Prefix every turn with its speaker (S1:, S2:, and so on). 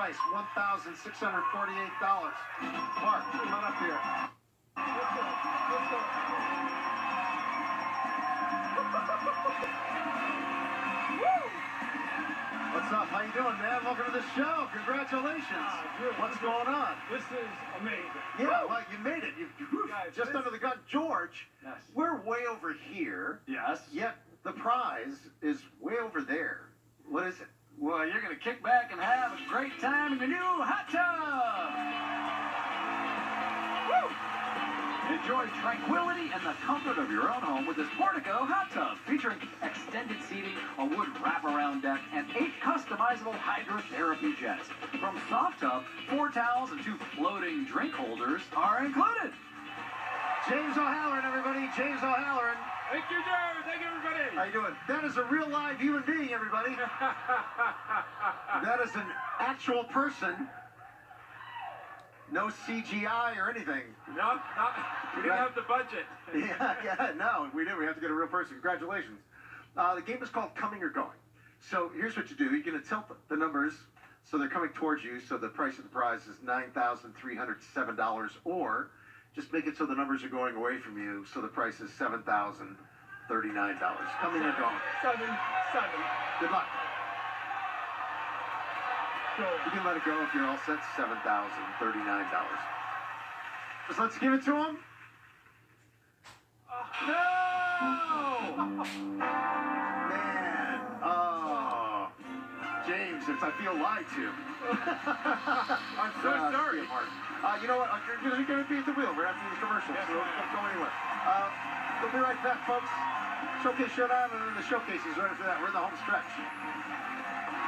S1: price, $1,648. Mark, come on up here. Let's go. What's up? How you doing, man? Welcome to the show. Congratulations. What's going on?
S2: This is amazing.
S1: Yeah, well, you made it. You
S2: Guys,
S1: just under the gun. George,
S2: Yes.
S1: we're way over here,
S2: Yes.
S1: yet the prize is way over there. What is it?
S2: Well, you're going to kick back and have a great time in your new hot tub. Woo! Enjoy tranquility and the comfort of your own home with this Portico hot tub, featuring extended seating, a wood wraparound deck, and 8 customizable hydrotherapy jets. From soft tub, 4 towels and 2 floating drink holders are included.
S1: James O'Halloran, everybody. James O'Halloran.
S2: Thank you, Jared. Thank you, everybody.
S1: How you doing? That is a real live human being, everybody. That is an actual person. No CGI or anything.
S2: No, we didn't have the budget.
S1: No, we didn't. We have to get a real person. Congratulations. The game is called Coming or Going. So here's what you do. You're going to tilt the numbers so they're coming towards you. So the price of the prize is $9,307, or just make it so the numbers are going away from you. So the price is $7,039. Coming or going.
S2: 7.
S1: Good luck. You can let it go if you're all set. $7,039. So let's give it to him.
S2: No!
S1: Man. Oh. James, I feel lied to.
S2: I'm so sorry.
S1: You know what? You're going to be at the wheel. We're after the commercial, so don't go anywhere. We'll be right back, folks. Showcase Showdown, and then the showcase is right after that. We're in the home stretch.